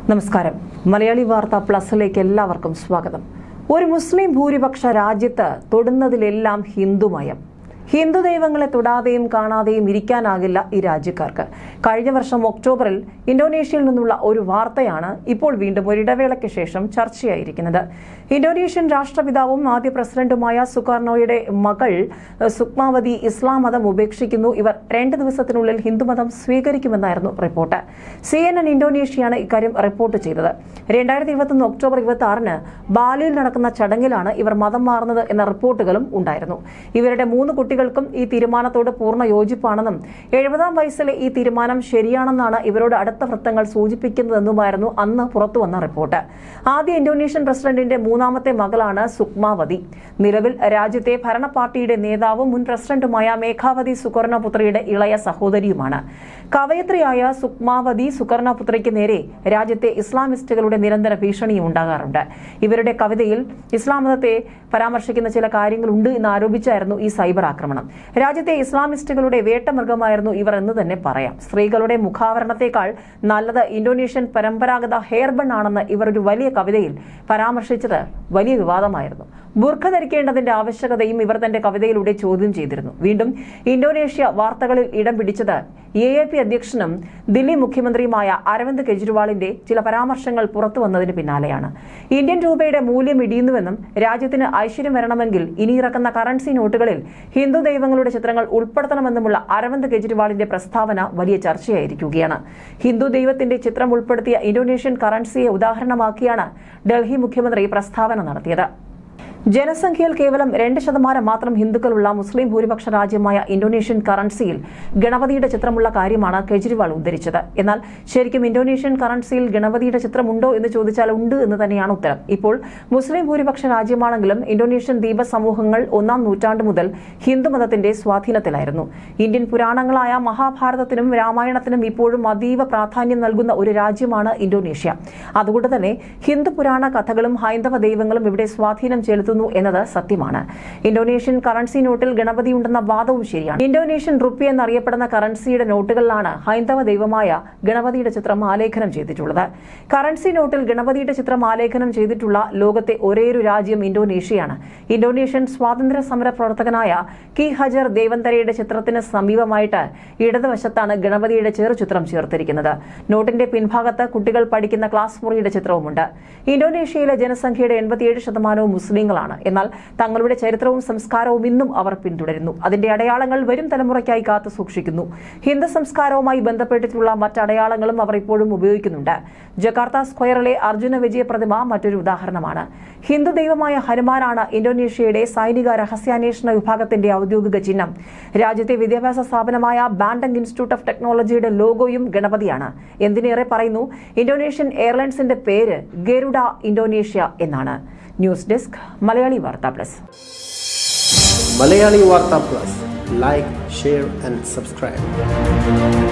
നമസ്കാരം. മലയാളി വാർത്ത പ്ലസിലേക്ക് എല്ലാവർക്കും സ്വാഗതം. ഒരു മുസ്ലിം ഭൂരിപക്ഷ രാജ്യത്ത് തൊടുന്നതിലെല്ലാം ഹിന്ദുമയം. ഹിന്ദു ദൈവങ്ങളെ തൊടാതെയും കാണാതെയും ഇരിക്കാനാകില്ല ഈ രാജ്യക്കാർക്ക്. കഴിഞ്ഞ വർഷം ഒക്ടോബറിൽ ഇന്തോനേഷ്യയിൽ നിന്നുള്ള ഒരു വാർത്തയാണ് ഇപ്പോൾ വീണ്ടും ഒരിടവേളയ്ക്ക് ശേഷം ചർച്ചയായിരിക്കുന്നത്. ഇന്തോനേഷ്യൻ രാഷ്ട്രപിതാവും ആദ്യ പ്രസിഡന്റുമായ സുകാർണോയുടെ മകൾ സുക്മാവതി ഇസ്ലാം മതം ഉപേക്ഷിക്കുന്നു. ഇവർ 2 ദിവസത്തിനുള്ളിൽ ഹിന്ദുമതം സ്വീകരിക്കുമെന്നായിരുന്നു റിപ്പോർട്ട്. CNN ഇന്തോനേഷ്യയാണ് ഇക്കാര്യം റിപ്പോർട്ട് ചെയ്തത്. 2021 ഒക്ടോബർ 26-ന് ബാലിയിൽ നടക്കുന്ന ചടങ്ങിലാണ് ഇവർ മതം മാറുന്നത് എന്ന റിപ്പോർട്ടുകളും ഉണ്ടായിരുന്നു. ഇവരുടെ 3 കുട്ടികൾക്കും ഈ തീരുമാനത്തോട് പൂർണ്ണ യോജിപ്പാണെന്നും 70-ാം വയസ്സിലെ ഈ തീരുമാനം ശരിയാണെന്നാണ് ഇവരോട് അടുത്ത വൃത്തങ്ങൾ സൂചിപ്പിക്കുന്നതെന്നുമായിരുന്നു അന്ന് പുറത്തുവന്ന റിപ്പോർട്ട്. ആദ്യ ഇന്തോനേഷ്യൻ പ്രസിഡന്റിന്റെ 3ാമത്തെ മകളാണ് സുക്മാവതി. നിലവിൽ രാജ്യത്തെ ഭരണ പാർട്ടിയുടെ നേതാവും മുൻ പ്രസിഡന്റുമായ മേഘാവതി സുകർണപുത്രിയുടെ ഇളയ സഹോദരിയുമാണ്. കവയത്രിയായ സുക്മാവതി സുകർണപുത്രിക്ക് നേരെ രാജ്യത്തെ ഇസ്ലാമിസ്റ്റുകളുടെ നിരന്തര ഭീഷണിയും ഉണ്ടാകാറുണ്ട്. ഇവരുടെ കവിതയിൽ ഇസ്ലാം മതത്തെ പരാമർശിക്കുന്ന ചില കാര്യങ്ങളുണ്ട് എന്ന് ആരോപിച്ചായിരുന്നു ഈ സൈബർ ആക്രമണം. രാജ്യത്തെ ഇസ്ലാമിസ്റ്റുകളുടെ വേട്ടമൃഗമായിരുന്നു ഇവർ എന്ന് തന്നെ പറയാം. സ്ത്രീകളുടെ മുഖാവരണത്തെക്കാൾ നല്ലത് ഇന്തോനേഷ്യൻ പരമ്പരാഗത ഹെയർ ബൺ ആണെന്ന് ഇവർ ഒരു വലിയ കവിതയിൽ പരാമർശിച്ചത് വലിയ വിവാദമായിരുന്നു. ബുർഖ ധരിക്കേണ്ടതിന്റെ ആവശ്യകതയും ഇവർ തന്റെ കവിതയിലൂടെ ചോദ്യം ചെയ്തിരുന്നു. വീണ്ടും ഇന്തോനേഷ്യ വാർത്തകളിൽ ഇടം പിടിച്ചത് AAP അധ്യക്ഷനും ദില്ലി മുഖ്യമന്ത്രിയുമായ അരവിന്ദ് കെജ്രിവാളിന്റെ ചില പരാമർശങ്ങൾ പുറത്തു വന്നതിന് പിന്നാലെയാണ്. ഇന്ത്യൻ രൂപയുടെ മൂല്യം ഇടിയുന്നുവെന്നും രാജ്യത്തിന് ഐശ്വര്യം വരണമെങ്കിൽ ഇനി ഇറക്കുന്ന കറൻസി നോട്ടുകളിൽ ഹിന്ദു ദൈവങ്ങളുടെ ചിത്രങ്ങൾ ഉൾപ്പെടുത്തണമെന്നുമുള്ള അരവിന്ദ് കെജ്രിവാളിന്റെ പ്രസ്താവന വലിയ ചർച്ചയായിരിക്കുകയാണ്. ഹിന്ദു ദൈവത്തിന്റെ ചിത്രം ഉൾപ്പെടുത്തിയ ഇന്തോനേഷ്യൻ കറൻസിയെ ഉദാഹരണമാക്കിയാണ് ഡൽഹി മുഖ്യമന്ത്രി പ്രസ്താവന നടത്തിയത്. ജനസംഖ്യയിൽ കേവലം 2% മാത്രം ഹിന്ദുക്കളുള്ള മുസ്ലിം ഭൂരിപക്ഷ രാജ്യമായ ഇന്തോനേഷ്യൻ കറൻസിയിൽ ഗണപതിയുടെ ചിത്രമുള്ള കാര്യമാണ് കെജ്രിവാൾ ഉദ്ധരിച്ചത്. എന്നാൽ ശരിക്കും ഇന്തോനേഷ്യൻ കറൻസിയിൽ ഗണപതിയുടെ ചിത്രമുണ്ടോ എന്ന് ചോദിച്ചാൽ ഉണ്ട് എന്ന് തന്നെയാണ് ഉത്തരം. ഇപ്പോൾ മുസ്ലിം ഭൂരിപക്ഷ രാജ്യമാണെങ്കിലും ഇന്തോനേഷ്യൻ ദ്വീപ സമൂഹങ്ങൾ 1-ാം നൂറ്റാണ്ട് മുതൽ ഹിന്ദുമതത്തിന്റെ സ്വാധീനത്തിലായിരുന്നു. ഇന്ത്യൻ പുരാണങ്ങളായ മഹാഭാരതത്തിനും രാമായണത്തിനും ഇപ്പോഴും അതീവ പ്രാധാന്യം നൽകുന്ന ഒരു രാജ്യമാണ് ഇന്തോനേഷ്യ. അതുകൊണ്ട് തന്നെ ഹിന്ദു പുരാണ കഥകളും ഹൈന്ദവ ദൈവങ്ങളും ഇവിടെ സ്വാധീനം ചെലുത്തുന്നു എന്നത് സത്യമാണ്. ഇന്തോനേഷ്യൻ കറൻസി നോട്ടിൽ ഗണപതി ഉണ്ടെന്ന വാദവും ശരിയാണ്. ഇന്തോനേഷ്യൻ റുപ്പി എന്നറിയപ്പെടുന്ന കറൻസിയുടെ നോട്ടുകളിലാണ് ഹൈന്ദവ ദൈവമായ ഗണപതിയുടെ ചിത്രം ആലേഖനം ചെയ്തിട്ടുള്ളത്. കറൻസി നോട്ടിൽ ഗണപതിയുടെ ചിത്രം ആലേഖനം ചെയ്തിട്ടുള്ള ലോകത്തെ ഒരേയൊരു രാജ്യം ഇന്തോനേഷ്യയാണ്. ഇന്തോനേഷ്യൻ സ്വാതന്ത്ര്യ സമര പ്രവർത്തകനായ കി ഹജർ ദേവന്തരയുടെ ചിത്രത്തിന് സമീപമായിട്ട് ഇടതുവശത്താണ് ഗണപതിയുടെ ചെറുചിത്രം ചേർത്തിരിക്കുന്നത്. നോട്ടിന്റെ പിൻഭാഗത്ത് കുട്ടികൾ പഠിക്കുന്ന ക്ലാസ് മുറിയുടെ ചിത്രവുമുണ്ട്. ഇന്തോനേഷ്യയിലെ ജനസംഖ്യയുടെ 87% മുസ്ലിങ്ങളാണ്. എന്നാൽ തങ്ങളുടെ ചരിത്രവും സംസ്കാരവും ഇന്നും അവർ പിന്തുടരുന്നു. അതിന്റെ അടയാളങ്ങൾ വരും തലമുറയ്ക്കായി കാത്തു സൂക്ഷിക്കുന്നു. ഹിന്ദു സംസ്കാരവുമായി ബന്ധപ്പെട്ടിട്ടുള്ള മറ്റടയാളങ്ങളും അവർ ഇപ്പോഴും ഉപയോഗിക്കുന്നുണ്ട്. ജക്കാർത്ത സ്ക്വയറിലെ അർജുന വിജയ പ്രതിമ മറ്റൊരു ഉദാഹരണമാണ്. ഹിന്ദു ദൈവമായ ഹനുമാനാണ് ഇന്തോനേഷ്യയുടെ സൈനിക രഹസ്യാന്വേഷണ വിഭാഗത്തിന്റെ ഔദ്യോഗിക ചിഹ്നം. രാജ്യത്തെ വിദ്യാഭ്യാസ സ്ഥാപനമായ ബാൻഡങ് ഇൻസ്റ്റിറ്റ്യൂട്ട് ഓഫ് ടെക്നോളജിയുടെ ലോഗോയും ഗണപതിയാണ്. എന്തിനേറെ പറയുന്നു, ഇന്തോനേഷ്യൻ എയർലൈൻസിന്റെ പേര് ഗരുഡ ഇന്തോനേഷ്യ എന്നാണ്. News desk Malayali Vartha plus. Malayali Vartha plus. Like, share and subscribe.